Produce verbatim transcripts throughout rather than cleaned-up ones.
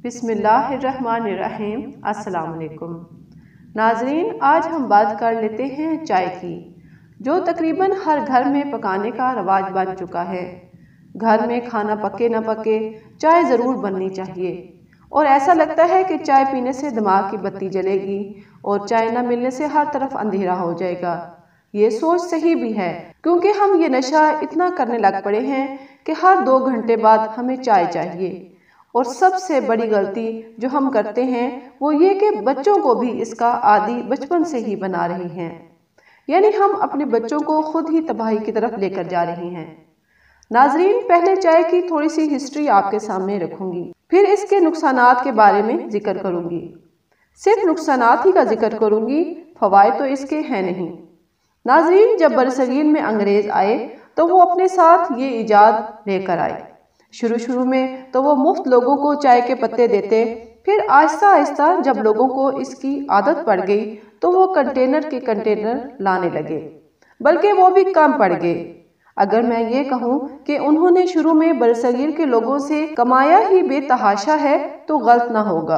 بسم اللہ الرحمن الرحیم۔ السلام علیکم ناظرین، آج ہم بات کر لیتے ہیں چائے کی، جو تقریباً ہر گھر میں پکانے کا رواج بن چکا ہے۔ گھر میں کھانا پکے نہ پکے، چائے ضرور بننی چاہیے، اور ایسا لگتا ہے کہ چائے پینے سے دماغ کی بتی جلے گی اور چائے نہ ملنے سے ہر طرف اندھیرا ہو جائے گا۔ یہ سوچ صحیح بھی ہے، کیونکہ ہم یہ نشہ اتنا کرنے لگ پڑے ہیں کہ ہر دو گھنٹے بعد ہمیں چائے چاہیے۔ اور سب سے بڑی غلطی جو ہم کرتے ہیں وہ یہ کہ بچوں کو بھی اس کا عادی بچپن سے ہی بنا رہے ہیں، یعنی ہم اپنے بچوں کو خود ہی تباہی کی طرف لے کر جا رہے ہیں۔ ناظرین، پہلے چائے کی تھوڑی سی ہسٹری آپ کے سامنے رکھوں گی، پھر اس کے نقصانات کے بارے میں ذکر کروں گی۔ صرف نقصانات ہی کا ذکر کروں گی، فوائد تو اس کے ہیں نہیں۔ ناظرین، جب برصغیر میں انگریز آئے تو وہ اپنے ساتھ یہ ایجاد لے کر آئے۔ شروع شروع میں تو وہ مفت لوگوں کو چائے کے پتے دیتے، پھر آہستہ آہستہ جب لوگوں کو اس کی عادت پڑ گئی تو وہ کنٹینر کے کنٹینر لانے لگے، بلکہ وہ بھی کم پڑ گئے۔ اگر میں یہ کہوں کہ انہوں نے شروع میں برصغیر کے لوگوں سے کمایا ہی بے تحاشا ہے تو غلط نہ ہوگا،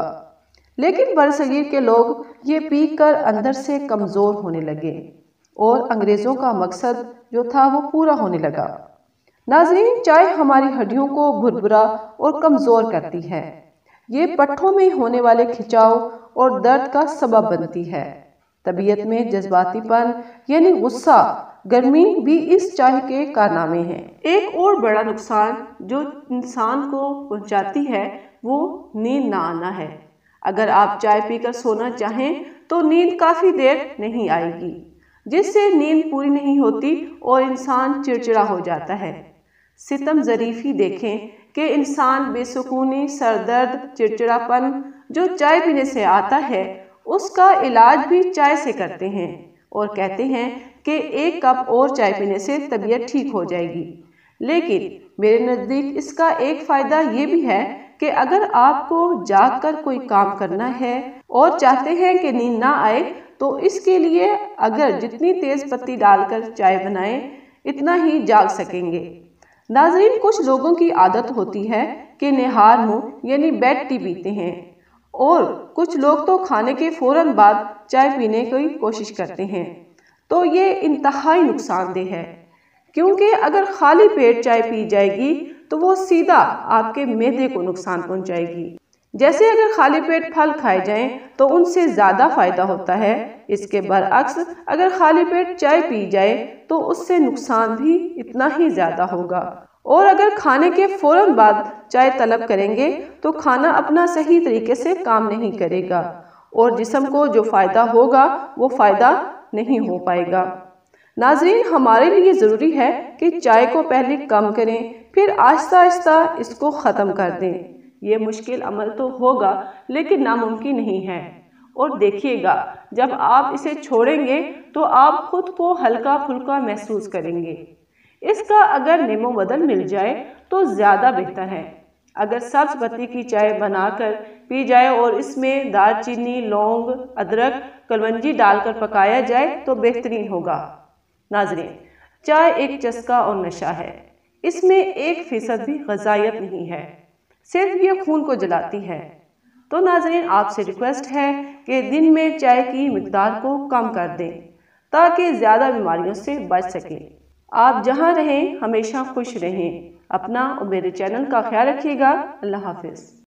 لیکن برصغیر کے لوگ یہ پی کر اندر سے کمزور ہونے لگے اور انگریزوں کا مقصد جو تھا وہ پورا ہونے لگا۔ ناظرین، چائے ہماری ہڈیوں کو بھربھرا اور کمزور کرتی ہے۔ یہ پٹھوں میں ہونے والے کھچاؤ اور درد کا سبب بنتی ہے۔ طبیعت میں جذباتی پن یعنی غصہ، گرمی بھی اس چائے کے کارنامے ہیں۔ ایک اور بڑا نقصان جو انسان کو پہنچاتی ہے وہ نیند نہ آنا ہے۔ اگر آپ چائے پی کر سونا چاہیں تو نیند کافی دیر نہیں آئے گی، جس سے نیند پوری نہیں ہوتی اور انسان چڑچڑا ہو جاتا ہے۔ ستم ظریفی دیکھیں کہ انسان بے سکونی، سر درد، چڑچڑا پن جو چائے پینے سے آتا ہے، اس کا علاج بھی چائے سے کرتے ہیں اور کہتے ہیں کہ ایک کپ اور چائے پینے سے طبیعت ٹھیک ہو جائے گی۔ لیکن میرے نزدیک اس کا ایک فائدہ یہ بھی ہے کہ اگر آپ کو جاگ کر کوئی کام کرنا ہے اور چاہتے ہیں کہ نیند نہ آئے تو اس کے لیے اگر جتنی تیز پتی ڈال کر چائے بنائیں اتنا ہی جاگ سکیں گے۔ ناظرین، کچھ لوگوں کی عادت ہوتی ہے کہ نہار منہ یعنی بیڈ ٹی پیتے ہیں، اور کچھ لوگ تو کھانے کے فوراً بعد چائے پینے کی کوشش کرتے ہیں، تو یہ انتہائی نقصان دہ ہے، کیونکہ اگر خالی پیٹ چائے پی جائے گی تو وہ سیدھا آپ کے معدے کو نقصان پہنچائے گی۔ جیسے اگر خالی پیٹ پھل کھائے جائیں تو ان سے زیادہ فائدہ ہوتا ہے، اس کے برعکس اگر خالی پیٹ چائے پی جائے تو اس سے نقصان بھی اتنا ہی زیادہ ہوگا۔ اور اگر کھانے کے فوراً بعد چائے طلب کریں گے تو کھانا اپنا صحیح طریقے سے کام نہیں کرے گا اور جسم کو جو فائدہ ہوگا وہ فائدہ نہیں ہو پائے گا۔ ناظرین، ہمارے لیے ضروری ہے کہ چائے کو پہلے کم کریں، پھر آہستہ آہستہ اس کو ختم کر دیں۔ یہ مشکل عمل تو ہوگا لیکن ناممکن نہیں ہے، اور دیکھیے گا جب آپ اسے چھوڑیں گے تو آپ خود کو ہلکا پھلکا محسوس کریں گے۔ اس کا اگر نیم و بدل مل جائے تو زیادہ بہتر ہے۔ اگر سبز پتی کی چائے بنا کر پی جائے اور اس میں دار چینی، لونگ، ادرک، کلونجی ڈال کر پکایا جائے تو بہترین ہوگا۔ ناظرین، چائے ایک چسکا اور نشہ ہے، اس میں ایک فیصد بھی غذائیت نہیں ہے، صرف یہ خون کو جلاتی ہے۔ تو ناظرین، آپ سے ریکویسٹ ہے کہ دن میں چائے کی مقدار کو کم کر دیں تاکہ زیادہ بیماریوں سے بچ سکیں۔ آپ جہاں رہیں ہمیشہ خوش رہیں۔ اپنا اور میرے چینل کا خیال رکھیے گا۔ اللہ حافظ۔